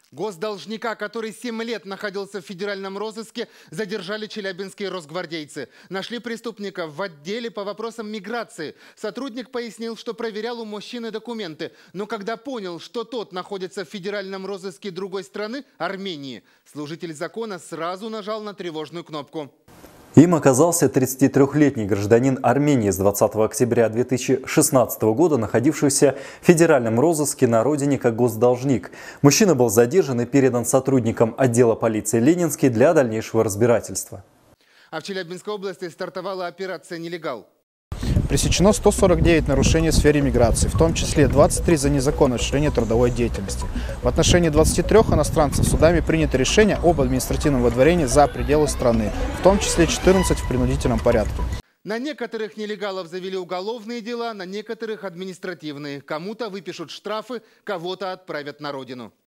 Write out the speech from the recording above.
Госдолжника, который 7 лет находился в федеральном розыске, задержали челябинские росгвардейцы. Нашли преступника в отделе по вопросам миграции. Сотрудник пояснил, что проверял у мужчины документы. Но когда понял, что тот находится в федеральном розыске другой страны, Армении, служитель закона сразу нажал на тревожную кнопку. Им оказался 33-летний гражданин Армении с 20 октября 2016 года, находившийся в федеральном розыске на родине как госдолжник. Мужчина был задержан и передан сотрудникам отдела полиции Ленинский для дальнейшего разбирательства. А в Челябинской области стартовала операция «Нелегал». Пресечено 149 нарушений в сфере миграции, в том числе 23 за незаконное осуществление трудовой деятельности. В отношении 23 иностранцев судами принято решение об административном выдворении за пределы страны, в том числе 14 в принудительном порядке. На некоторых нелегалов завели уголовные дела, на некоторых административные. Кому-то выпишут штрафы, кого-то отправят на родину.